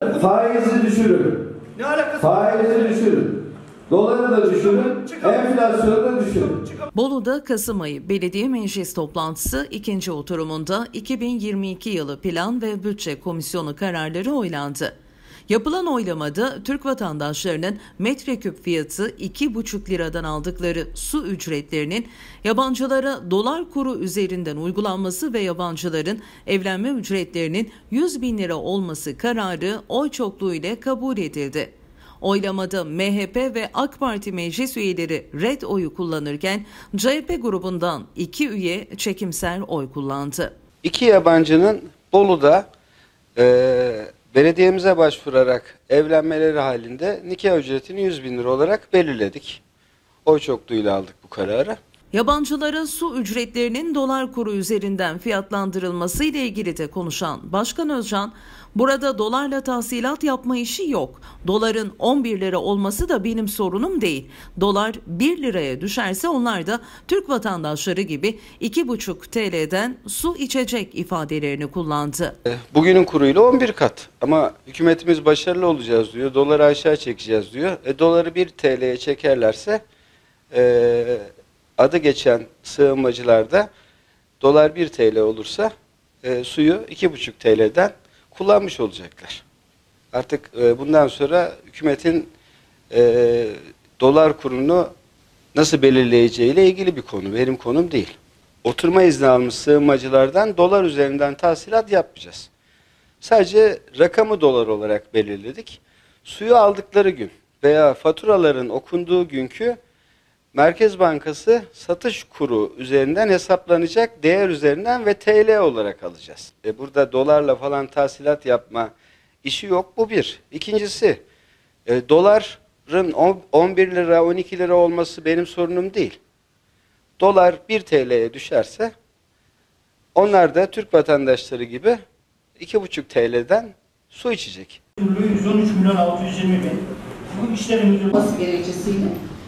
Faizi düşürün. Ne alakası? Faizi düşürün. Doları da düşürün. Enflasyonu da düşürün. Bolu'da Kasım ayı Belediye Meclis toplantısı ikinci oturumunda 2022 yılı Plan ve Bütçe Komisyonu kararları oylandı. Yapılan oylamada Türk vatandaşlarının metreküp fiyatı 2,5 liradan aldıkları su ücretlerinin yabancılara dolar kuru üzerinden uygulanması ve yabancıların evlenme ücretlerinin 100 bin lira olması kararı oy çokluğu ile kabul edildi. Oylamada MHP ve AK Parti meclis üyeleri red oyu kullanırken CHP grubundan 2 üye çekimser oy kullandı. 2 yabancının Bolu'da belediyemize başvurarak evlenmeleri halinde nikah ücretini 100 bin lira olarak belirledik. Oy çokluğuyla aldık bu kararı. Yabancılara su ücretlerinin dolar kuru üzerinden fiyatlandırılması ile ilgili de konuşan Başkan Özcan, burada dolarla tahsilat yapma işi yok. Doların 11 lira olması da benim sorunum değil. Dolar 1 liraya düşerse onlar da Türk vatandaşları gibi 2,5 TL'den su içecek ifadelerini kullandı. Bugünün kuruyla 11 kat ama hükümetimiz başarılı olacağız diyor. Doları aşağı çekeceğiz diyor. Doları 1 TL'ye çekerlerse adı geçen sığınmacılarda dolar 1 TL olursa suyu 2,5 TL'den kullanmış olacaklar. Artık bundan sonra hükümetin dolar kurunu nasıl belirleyeceğiyle ilgili bir konu. Benim konum değil. Oturma izni almış sığınmacılardan dolar üzerinden tahsilat yapmayacağız. Sadece rakamı dolar olarak belirledik. Suyu aldıkları gün veya faturaların okunduğu günkü Merkez Bankası satış kuru üzerinden hesaplanacak değer üzerinden ve TL olarak alacağız. Burada dolarla falan tahsilat yapma işi yok. Bu bir. İkincisi, doların 11 lira 12 lira olması benim sorunum değil. Dolar 1 TL'ye düşerse onlar da Türk vatandaşları gibi 2,5 TL'den su içecek. 113 milyon 620 bin. Bu işlerin olması gerekçesiyle